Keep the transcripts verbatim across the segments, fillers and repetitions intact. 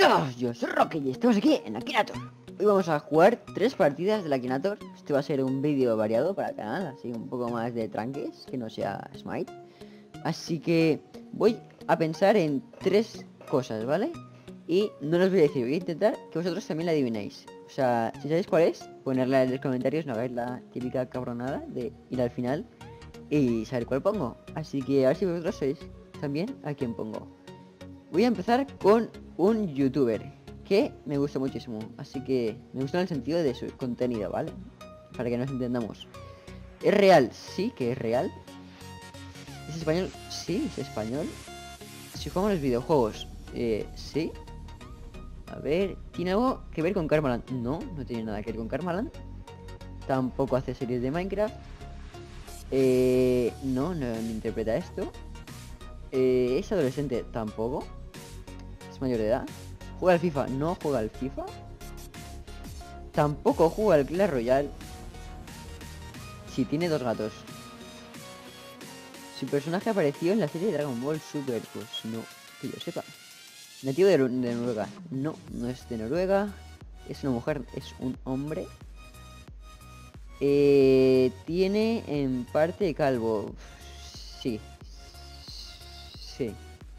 Hola, yo soy Rocky y estamos aquí en Akinator. Hoy vamos a jugar tres partidas del Akinator. Este va a ser un vídeo variado para el canal, así un poco más de tranques, que no sea Smite. Así que voy a pensar en tres cosas, ¿vale? Y no los voy a decir, voy a intentar que vosotros también la adivinéis. O sea, si sabéis cuál es, ponerla en los comentarios, no hagáis la típica cabronada de ir al final y saber cuál pongo. Así que a ver si vosotros sois también a quién pongo. Voy a empezar con un youtuber que me gusta muchísimo, así que me gusta en el sentido de su contenido, ¿vale? Para que nos entendamos. ¿Es real? Sí, que es real. ¿Es español? Sí, es español. Si jugamos los videojuegos, eh, sí. A ver, ¿tiene algo que ver con Karmaland? No, no tiene nada que ver con Karmaland. Tampoco hace series de Minecraft. Eh, no, no, no interpreta esto. Eh, ¿Es adolescente? Tampoco. ¿Es mayor de edad? ¿Juega al FIFA? No juega al FIFA. Tampoco juega al Clash Royale. Sí, tiene dos gatos. Su personaje apareció en la serie de Dragon Ball Super. Pues no, que yo sepa. Nativo de, de Noruega. No, no es de Noruega. Es una mujer, es un hombre. Eh, tiene en parte calvo. Sí. Sí.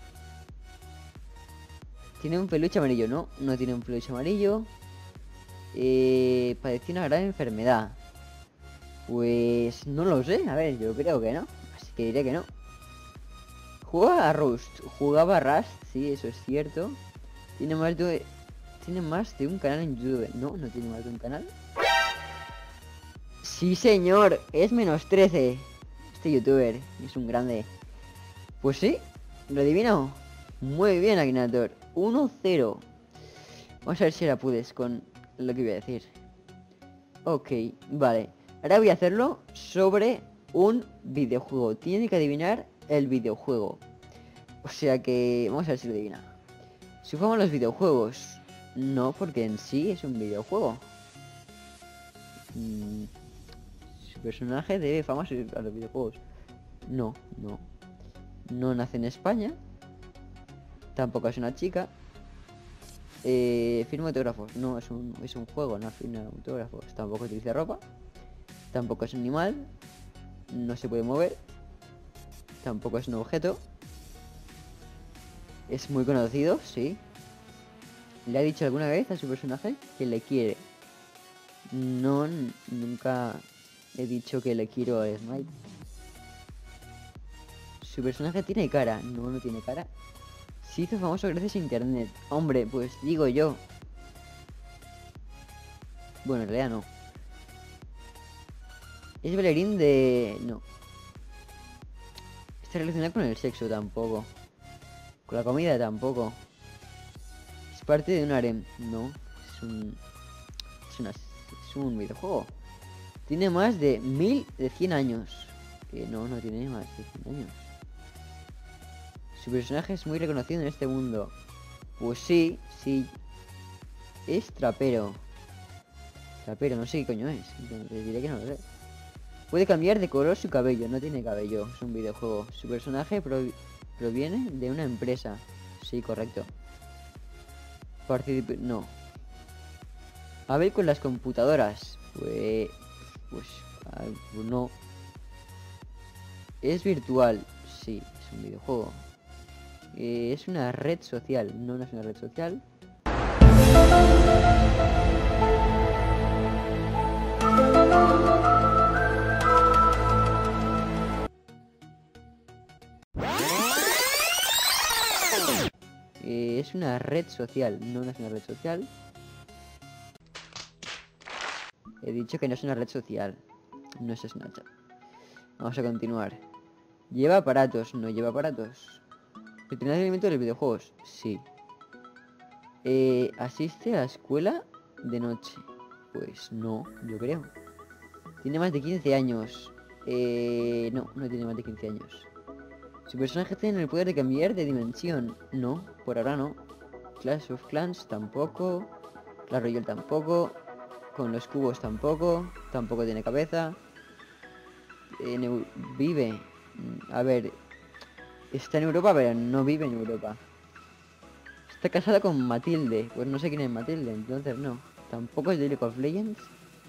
¿Tiene un peluche amarillo? No, no tiene un peluche amarillo. Eh, padeció una gran enfermedad. Pues no lo sé, a ver, yo creo que no. Así que diré que no. Jugaba a Rust, jugaba a Rust, sí, eso es cierto. Tiene más de... Tiene más de un canal en YouTube. No, no tiene más de un canal. Sí, señor, es menos trece. Este youtuber es un grande. Pues sí, lo adivino. Muy bien, Akinator. uno cero. Vamos a ver si la pudes con lo que voy a decir. Ok, vale. Ahora voy a hacerlo sobre un videojuego. Tiene que adivinar el videojuego. O sea que... Vamos a ver si lo adivina. Si jugamos los videojuegos. No, porque en sí es un videojuego. Mm, su personaje debe fama a los videojuegos. No, no. No nace en España. Tampoco es una chica. Eh, firma autógrafos. No, es un, es un juego, no firma autógrafos. Tampoco utiliza ropa. Tampoco es un animal. No se puede mover. Tampoco es un objeto. Es muy conocido, sí. ¿Le ha dicho alguna vez a su personaje que le quiere? No, nunca he dicho que le quiero a Smite. Su personaje tiene cara. No, no tiene cara. Se hizo famoso gracias a internet. Hombre, pues digo yo. Bueno, en realidad no. Es bailarín de... No. Está relacionado con el sexo tampoco. Con la comida tampoco. Es parte de un harem. No. Es un... Es, una... es un videojuego. Tiene más de mil de cien años. Que no, no tiene más de cien años. Su personaje es muy reconocido en este mundo. Pues sí, sí. Es trapero. Trapero, no sé qué coño es. Entonces diré que no lo sé. Puede cambiar de color su cabello. No tiene cabello. Es un videojuego. Su personaje prov proviene de una empresa. Sí, correcto. Participe... No. A ver con las computadoras. Pues... Pues... No. Es virtual. Sí, es un videojuego. Eh, es una red social. No, no es una red social. Eh, es una red social. No, no es una red social. He dicho que no es una red social. No es Snapchat. Vamos a continuar. ¿Lleva aparatos? No lleva aparatos. ¿Entretenimiento de los videojuegos? Sí. Eh, ¿Asiste a la escuela de noche? Pues no, yo creo. ¿Tiene más de quince años? Eh, no, no tiene más de quince años. ¿Su personaje tiene el poder de cambiar de dimensión? No, por ahora no. Clash of Clans tampoco. Clash Royale tampoco. Con los cubos tampoco. Tampoco tiene cabeza. Eh, vive. A ver. Está en Europa, pero no vive en Europa. Está casada con Matilde. Pues no sé quién es Matilde, entonces no. Tampoco es de League of Legends.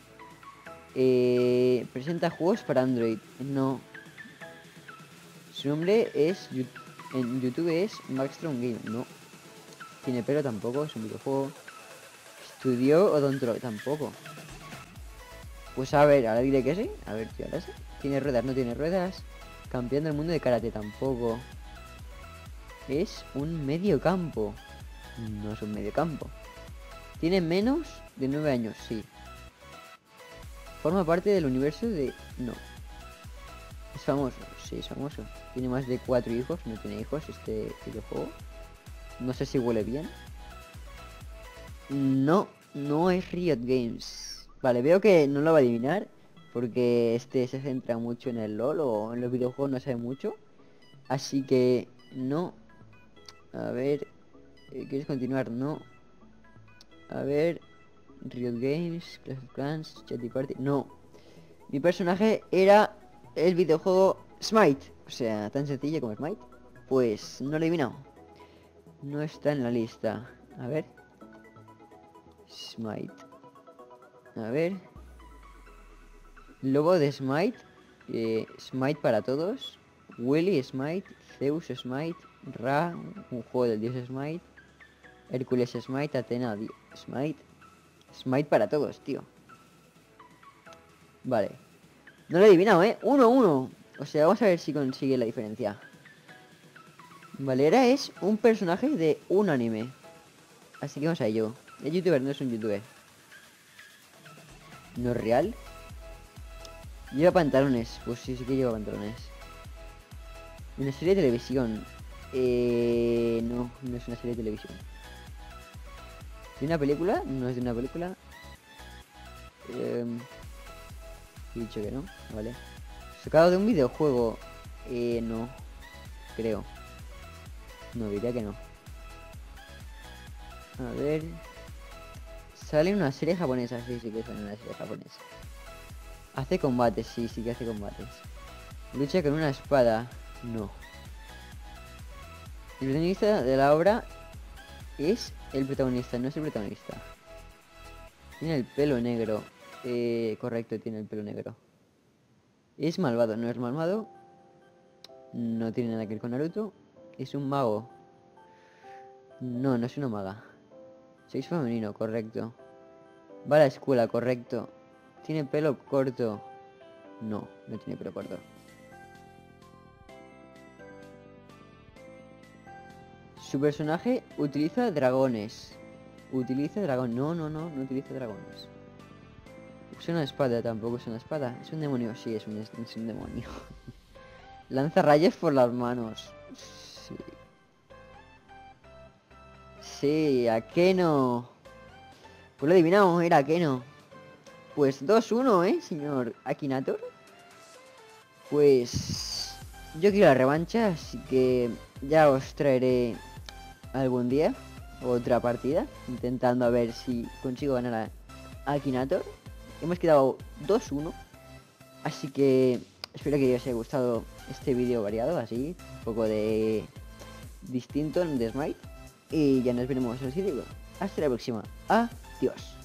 Eh, presenta juegos para Android. No. Su nombre es... En YouTube es Maxstrom Game. No. Tiene pelo tampoco, es un videojuego. Estudió odontología tampoco. Pues a ver, ahora diré que sí. A ver, tío, ahora sí. Tiene ruedas, no tiene ruedas. Campeón del mundo de karate tampoco. Es un mediocampo. No es un mediocampo. Tiene menos de nueve años, sí. Forma parte del universo de... No. Es famoso, sí, es famoso. Tiene más de cuatro hijos, no tiene hijos este videojuego. No sé si huele bien. No, no es Riot Games. Vale, veo que no lo va a adivinar. Porque este se centra mucho en el LoL o en los videojuegos, no sabe mucho. Así que no. A ver, ¿quieres continuar? No. A ver, Riot Games, Clash of Clans, Chatty Party. No. Mi personaje era el videojuego Smite. O sea, tan sencillo como Smite. Pues no lo he adivinado. No está en la lista. A ver. Smite. A ver. Lobo de Smite. Eh, Smite para todos. Willy Smite. Zeus Smite. Ra. Un juego del dios Smite. Hércules Smite. Athena Smite. Smite para todos, tío. Vale. No lo he adivinado, ¿eh? uno a uno. O sea, vamos a ver si consigue la diferencia. Valera es un personaje de un anime. Así que vamos a ello. Es youtuber, no es un youtuber. ¿No es real? Lleva pantalones. Pues sí, sí que lleva pantalones. Una serie de televisión. Eh... No, no es una serie de televisión. ¿De una película? No es de una película. Eh... He dicho que no, vale. Sacado de un videojuego. Eh, no. Creo. No, diría que no. A ver. Sale en una serie japonesa. Sí, sí que sale en una serie japonesa. Hace combates, sí, sí que hace combates. Lucha con una espada. No. El protagonista de la obra es el protagonista, no es el protagonista. Tiene el pelo negro. Eh, correcto, tiene el pelo negro. Es malvado, no es malvado. No tiene nada que ver con Naruto. Es un mago. No, no es una maga. Sois femenino, correcto. Va a la escuela, correcto. Tiene pelo corto. No, no tiene pelo corto. Su personaje utiliza dragones. Utiliza dragón. No, no, no, no utiliza dragones. Es una espada, tampoco es una espada. Es un demonio, sí, es un, es un demonio. Lanza rayos por las manos. Sí. Sí, ¿a qué no? Pues lo adivinamos, era que no. Pues dos uno, ¿eh, señor Akinator? Pues yo quiero la revancha, así que ya os traeré algún día otra partida, intentando a ver si consigo ganar a Akinator. Hemos quedado dos uno, así que espero que os haya gustado este vídeo variado, así, un poco de distinto de Smite. Y ya nos veremos en el siguiente. Hasta la próxima. Adiós.